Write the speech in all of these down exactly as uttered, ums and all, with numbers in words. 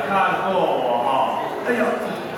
看过我哈。哎呦，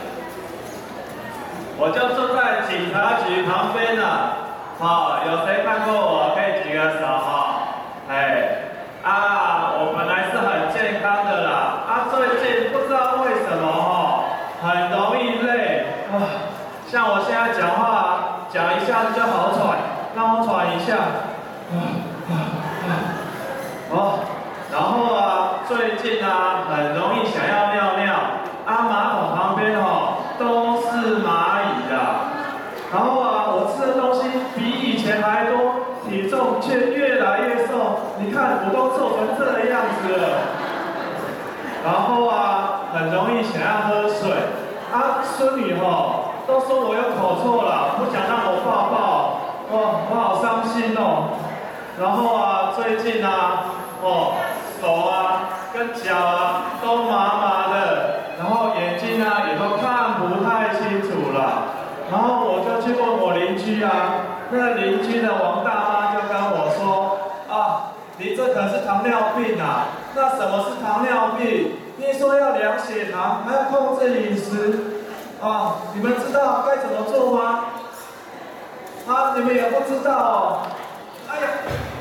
我就住在警察局旁边呢。好，有谁看过我？可以举个手哈。哎，啊，我本来是很健康的啦，啊，最近不知道为什么哈，很容易累啊。像我现在讲话，讲一下子就好喘，让我喘一下。啊啊啊！哦。然后啊，最近啊，很容易想要尿尿，啊，马桶旁边哦都是蚂蚁啊。然后啊，我吃的东西比以前还多，体重却越来越瘦。你看，我都瘦成这个样子了。然后啊，很容易想要喝水，啊，孙女吼都说我有口臭了，不想让我抱抱，哇，我好伤心哦。然后啊，最近啊，哦。手啊，跟脚啊都麻麻的，然后眼睛啊也都看不太清楚了。然后我就去问我邻居啊，那邻居的王大妈就跟我说啊，你这可是糖尿病啊。那什么是糖尿病？听说要量血糖，还要控制饮食啊。你们知道该怎么做吗？啊，你们也不知道哦。哎呀！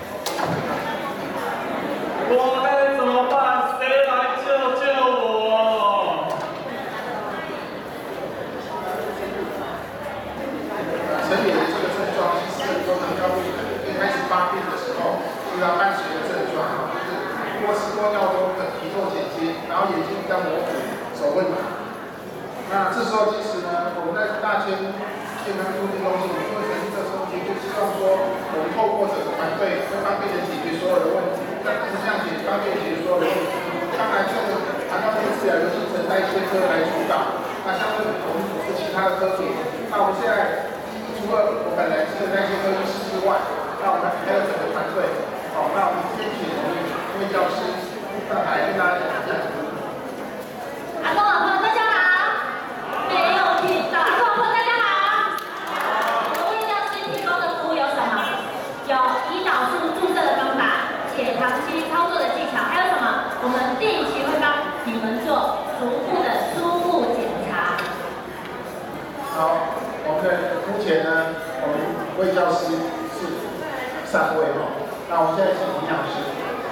我该怎么办？谁来救救我？ 陈野的这个症状，其实很多糖尿病一开始发病的时候，就要伴随的症状，就是多吃多尿多的体重减轻，然后眼睛比较模糊，手会麻。那这时候其实呢，我们在大千健康促进中心，我们做神经这中心，就希望说，我们透过整个团队，会帮病人解决所有的问题。那不像解帮病人解决所有的问题，当然这个谈到这个治疗由新陈代谢科来主导。那像是我们组织其他的科组，那我们现在除了我本来新陈代谢科医师之外，那我们还有整个团队。好，那我们先请我们一位教师上台跟大家讲一下。 阿公阿婆大家好，没有听到。阿公阿婆大家好。我为教师提供的服务有什么？有胰岛素注射的方法。血糖机操作的技巧，还有什么？我们定期会帮你们做逐步的初步检查。 好 ，OK， 目前呢，我们卫教师是三位哈，那我们现在请营养师。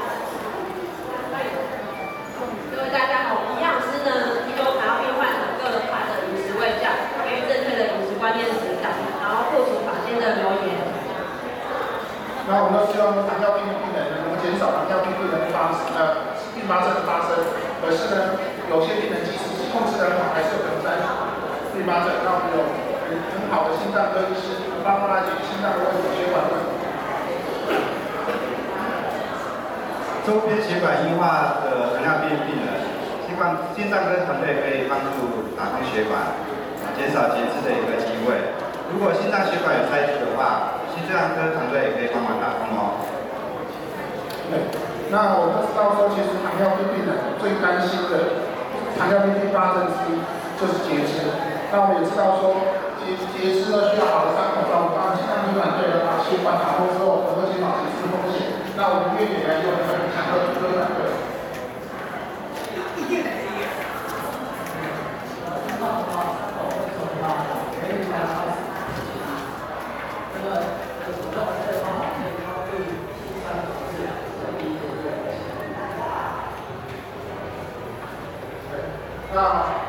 各位大家好，营养师呢提供糖尿病患者各款的饮食卫教，给予正确的饮食观念指导，然后破除坊间的流言。 那我们都希望糖尿病病人能够减少糖尿病病人发呃并发症的发生，可是呢，有些病人即使控制得很好，还是有可能在并发症。那我们有很好的心脏科医师帮他解决心脏的问题、血管问题。 周边血管硬化的糖尿病病人，希望心脏科团队可以帮助打通血管，减少截肢的一个机会。如果心脏血管有塞住的话，心脏科团队也可以帮忙打通哦。 对，那我们知道说，其实糖尿病病人最担心的糖尿病并发症之一就是截肢。那我们也知道说，截截肢呢需要好的伤口照顾，当然心脏科团队呢把血管打通之后，能够减少截肢风险。那我们越野来有很强的科团队。那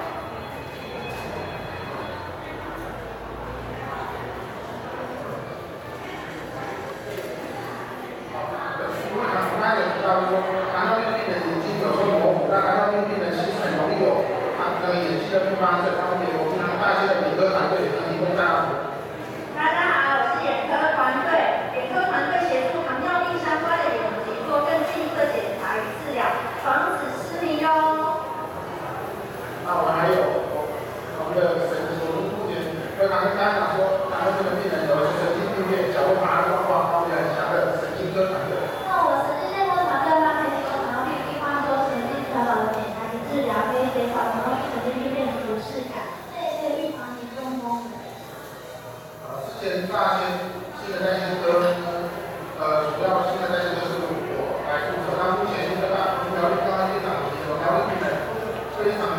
刚才有提到说，糖尿病病人眼睛有时候模糊，那糖尿病病人其实很容易有啊那个眼睛的并发症，他们也我们大些的眼科团队也提供大家。 大家好，我是眼科团队，眼科团队协助糖尿病相关的眼疾做更进一步的检查与治疗，防止失明哟。 那我们还有我们的神经手术目前，跟刚才大家讲说，糖尿病的病人有神经病变、脚会麻的状况，方面很强的神经科团队。 那我们神经内科团队呢，可以提供糖尿病病患做神经传导的检查与治疗，可以减少糖尿病神经病变的不适感，这也可以预防你中风。 呃，之前大千新陈代谢科呢，呃，主要新陈代谢科是我来注册，那目前新的大苗栗高安院长以及苗栗病人非常。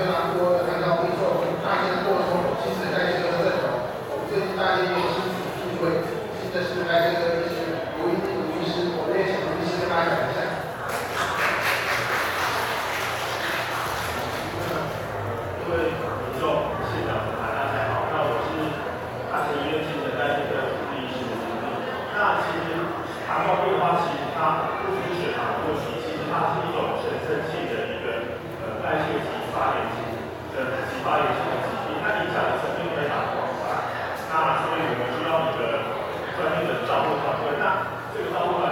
它是一种全身性的一个呃代谢及发炎性的及发炎性的疾病，它影响的层面非常广泛。那所以我们需要一个专业的照护团队。那这个照护团